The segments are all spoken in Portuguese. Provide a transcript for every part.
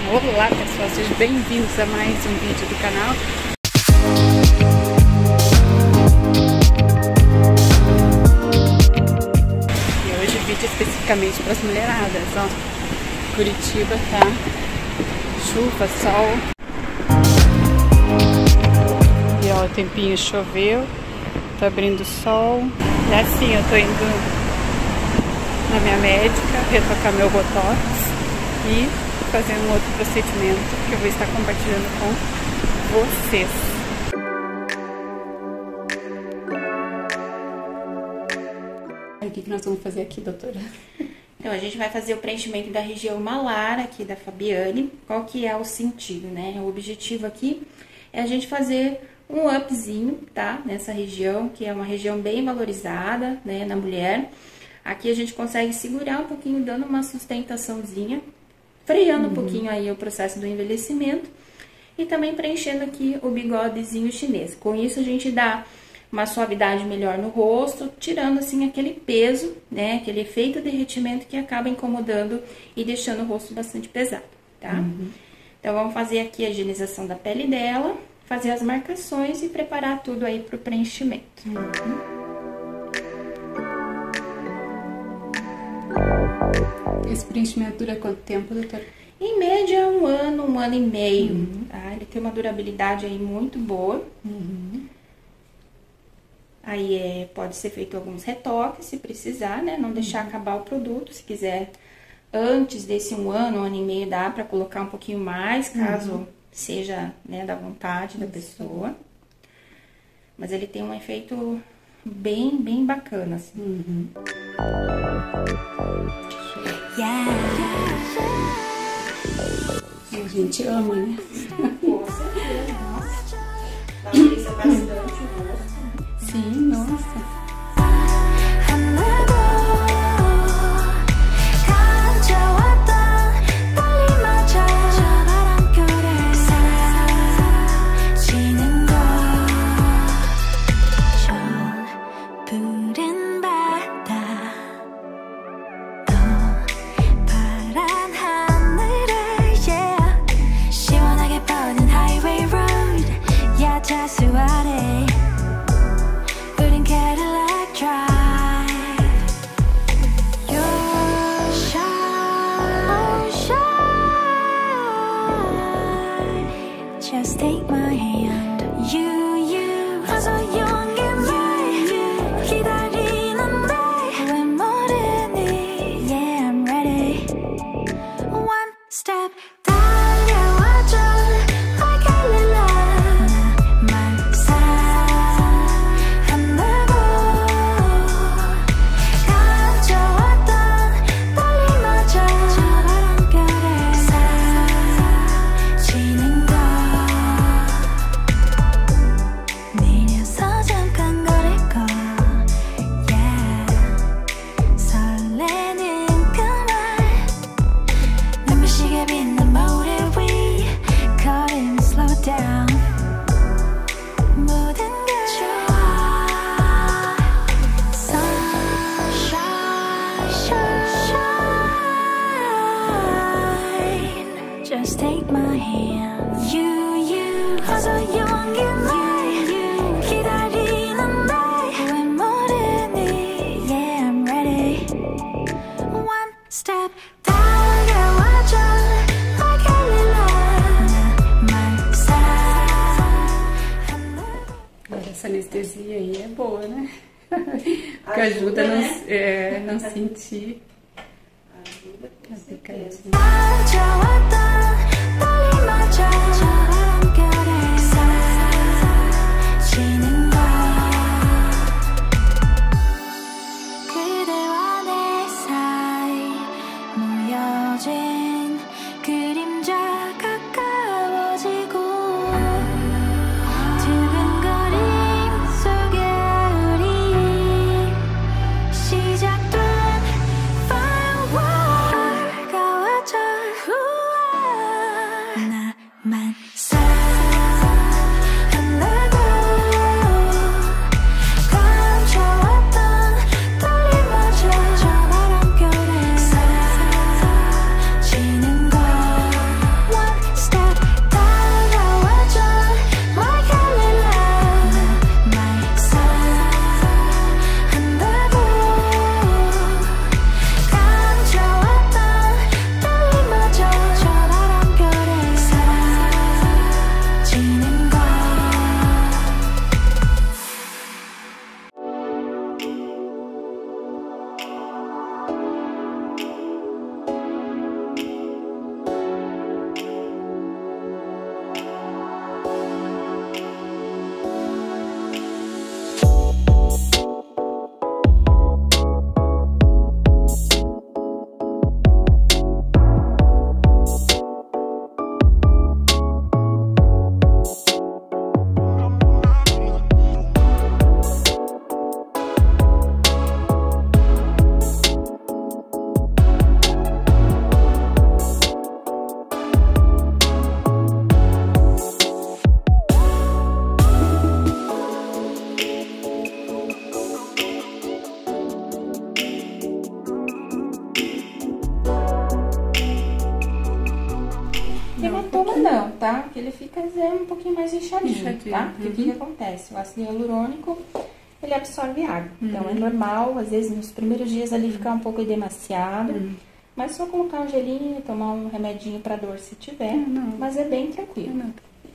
Olá pessoal, sejam bem-vindos a mais um vídeo do canal. E hoje o vídeo é especificamente para as mulheradas, ó. Curitiba tá chuva, sol. E ó, o tempinho choveu, tá abrindo sol. E assim, eu tô indo na minha médica retocar meu botox e fazer um outro procedimento que eu vou estar compartilhando com vocês. O que nós vamos fazer aqui, doutora? Então, a gente vai fazer o preenchimento da região malar aqui da Fabiane. Qual que é o sentido, né? O objetivo aqui é a gente fazer um upzinho, tá? Nessa região, que é uma região bem valorizada, né, na mulher. Aqui a gente consegue segurar um pouquinho, dando uma sustentaçãozinha, freando um pouquinho aí o processo do envelhecimento e também preenchendo aqui o bigodezinho chinês. Com isso a gente dá uma suavidade melhor no rosto, tirando assim aquele peso, né, aquele efeito derretimento que acaba incomodando e deixando o rosto bastante pesado, tá? Então vamos fazer aqui a higienização da pele dela, fazer as marcações e preparar tudo aí pro preenchimento. Esse preenchimento dura quanto tempo, doutora? Em média, um ano e meio, tá? Ele tem uma durabilidade aí muito boa. Aí pode ser feito alguns retoques, se precisar, né? Não deixar acabar o produto. Se quiser, antes desse um ano e meio, dá pra colocar um pouquinho mais, caso seja, né, da vontade da pessoa. Mas ele tem um efeito bem bacana, assim. A gente ama, né? Com certeza, nossa. Valoriza bastante o rosto. Sim, nossa. Just take my hand, you are so young and bright. 기다리는데 왜 모르니? Yeah, I'm ready. One step 달려와줘 like a lily. 말 사랑한다고 가져왔던 떨림마저 바람결에 사라지는 것. 내려서 잠깐 걸을 거, yeah. 설레는 그 말, 눈부시게 빛난 모래 위 걸음 slow down. 모든 게 좋아. Sunshine, shine. Just take my hand. You are so young and bright. 기다리는데 왜 모르니? Yeah, I'm ready. One step 달려와줘 like a lily. 말 사랑한다고. Agora, essa anestesia aí é boa, né? Porque ajuda a não sentir a picadinha. 가져왔던 떨림마저 바람결에 사라지는 것. 그대와 내 사이 놓여진 그림자 가까워지고 두근거림 속에 우리 시작된 firework 가와줘. Hematoma não, tá? Porque ele fica um pouquinho mais inchadinho, tá? Porque o que acontece? O ácido hialurônico, ele absorve água. Então, é normal, às vezes, nos primeiros dias ali ficar um pouco edemaciado. Mas só colocar um gelinho, tomar um remedinho pra dor se tiver. Mas é bem tranquilo.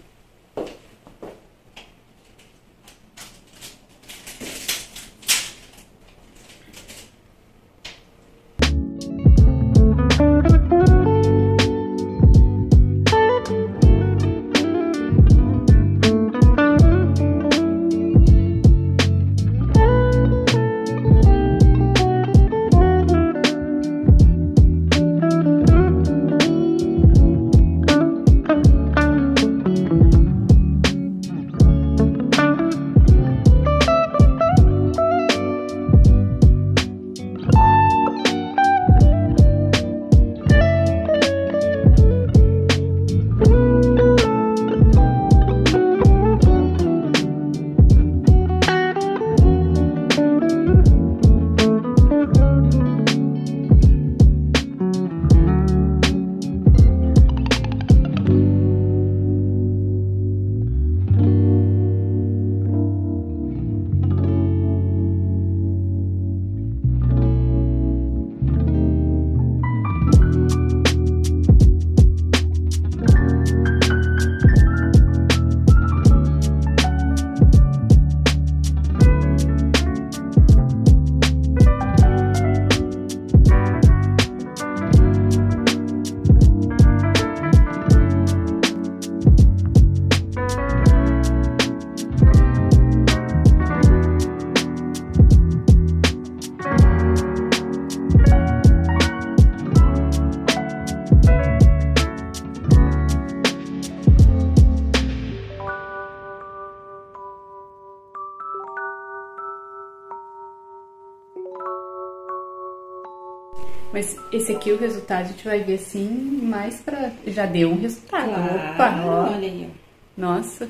Mas esse aqui, o resultado, a gente vai ver assim, mais pra... Já deu um resultado. Claro, Opa, ó. olha aí, ó. Nossa.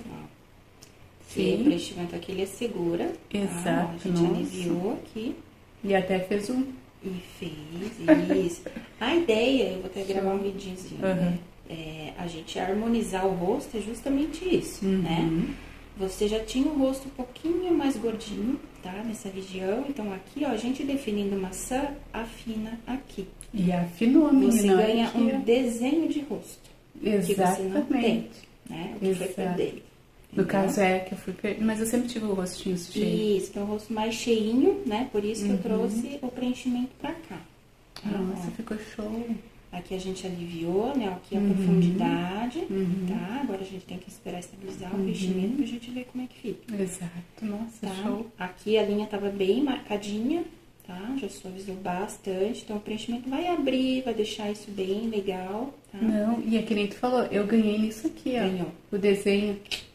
Sim. O preenchimento aqui, ele segura. Exato, Tá? A gente nossa. aliviou aqui. E até fez um... E fez, isso. A ideia, eu vou até gravar um videozinho, né? A gente harmonizar o rosto é justamente isso, né? Você já tinha o rosto um pouquinho mais gordinho, tá? Nessa região. Então, aqui, ó, a gente definindo maçã, afina aqui. E afinou a menina. Você ganha aqui, um ó. desenho de rosto. Que você não tem, né? O que foi Exato. dele. No caso é que eu fui... Mas eu sempre tive o rostinho cheio. Isso, que é um rosto mais cheinho, né? Por isso que eu trouxe o preenchimento pra cá. Nossa, ficou show. Aqui a gente aliviou, né? Aqui a profundidade, tá? Agora a gente tem que esperar estabilizar o preenchimento pra gente ver como é que fica. Exato, nossa, Tá? show. Aqui a linha tava bem marcadinha, tá? Já suavizou bastante. Então o preenchimento vai abrir, vai deixar isso bem legal, tá? Não, e é que nem tu falou, eu ganhei nisso aqui, ó. Ganhou. O desenho,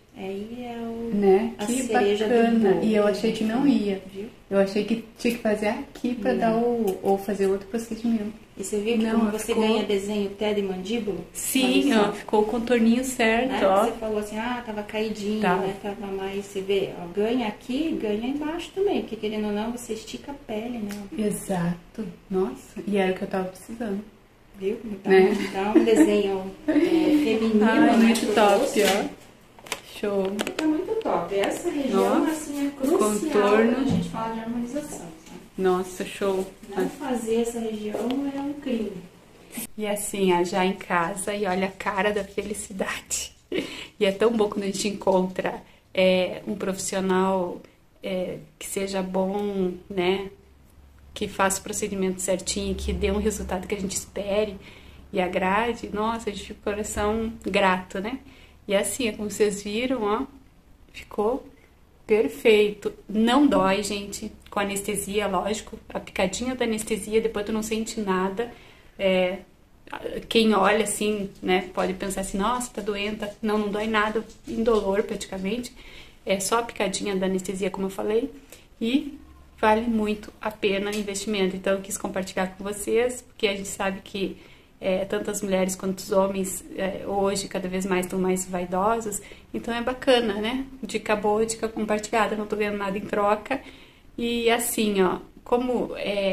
Aí é o... né? a Que cereja do bacana. bolo. E eu achei que não ia. Viu? Eu achei que tinha que fazer aqui pra dar o... Ou fazer outro procedimento. E você viu que Não, como você ficou- ganha desenho até de mandíbula? Sim, Olha ó, só, ficou o contorninho certo, né? ó. Você falou assim, tava caidinho, Tava. né? Tava mais, você vê, ó, ganha aqui, ganha embaixo também, porque querendo ou não, você estica a pele, né? Exato. Nossa, e era o que eu tava precisando. Viu? Então, Né? dá um desenho feminino, Ai, né? muito pro top, rosto. ó. Show. Fica muito top. Essa região, Nossa, assim, é crucial contorno. quando a gente fala de harmonização, tá? Nossa, show. Não fazer essa região é um crime. E assim, ó, já em casa, e olha a cara da felicidade. E é tão bom quando a gente encontra um profissional que seja bom, né? Que faça o procedimento certinho, que dê um resultado que a gente espere e agrade. Nossa, a gente fica com o coração grato, né? E assim, como vocês viram, ó, ficou perfeito. Não dói, gente, com anestesia, lógico. A picadinha da anestesia, depois tu não sente nada. Quem olha assim, né, pode pensar assim, nossa, tá doendo. Não, não dói nada, indolor praticamente. É só a picadinha da anestesia, como eu falei. E vale muito a pena o investimento. Então, eu quis compartilhar com vocês, porque a gente sabe que tanto as mulheres quanto os homens hoje cada vez mais estão mais vaidosos. Então, é bacana, né? Dica boa, dica compartilhada. Não tô ganhando nada em troca. E assim, ó, como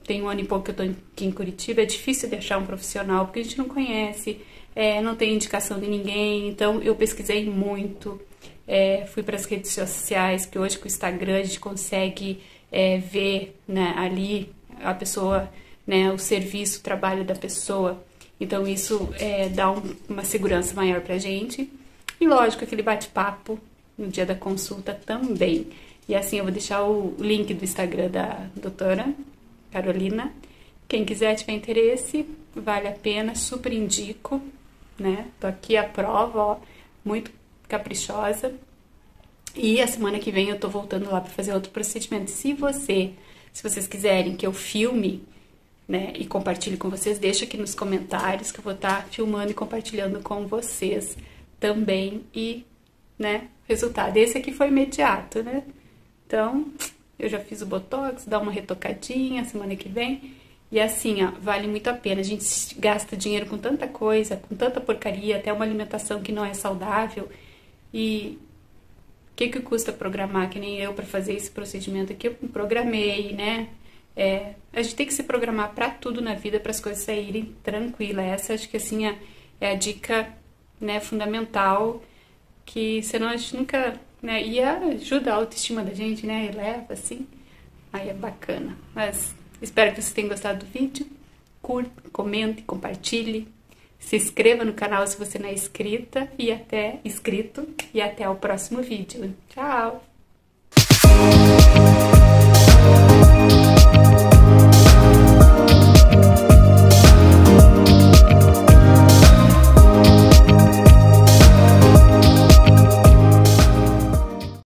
tem 1 ano e pouco que eu tô aqui em Curitiba, é difícil de achar um profissional, porque a gente não conhece, não tem indicação de ninguém, então eu pesquisei muito, fui para as redes sociais, que hoje com o Instagram a gente consegue ver, né, ali a pessoa, né, o serviço, o trabalho da pessoa, então isso dá uma segurança maior pra gente, e lógico, aquele bate-papo no dia da consulta também. E assim, eu vou deixar o link do Instagram da doutora Carolina. Quem quiser, tiver interesse, vale a pena, super indico, né? Tô aqui à prova, ó, muito caprichosa. E a semana que vem eu tô voltando lá para fazer outro procedimento. Se vocês quiserem que eu filme, né, e compartilhe com vocês, deixa aqui nos comentários que eu vou estar filmando e compartilhando com vocês também. E, né, resultado. Esse aqui foi imediato, né? Então, eu já fiz o Botox, dá uma retocadinha semana que vem. E assim, ó, vale muito a pena. A gente gasta dinheiro com tanta coisa, com tanta porcaria, até uma alimentação que não é saudável. E o que custa programar, que nem eu, para fazer esse procedimento aqui? Eu programei, né? A gente tem que se programar para tudo na vida, para as coisas saírem tranquilas. Essa, acho que assim, é a dica, né, fundamental, que senão a gente nunca... né, e ajuda a autoestima da gente, né, eleva, assim, aí é bacana. Mas espero que vocês tenham gostado do vídeo, curta, comente, compartilhe, se inscreva no canal se você não é inscrito, e até o próximo vídeo. Tchau!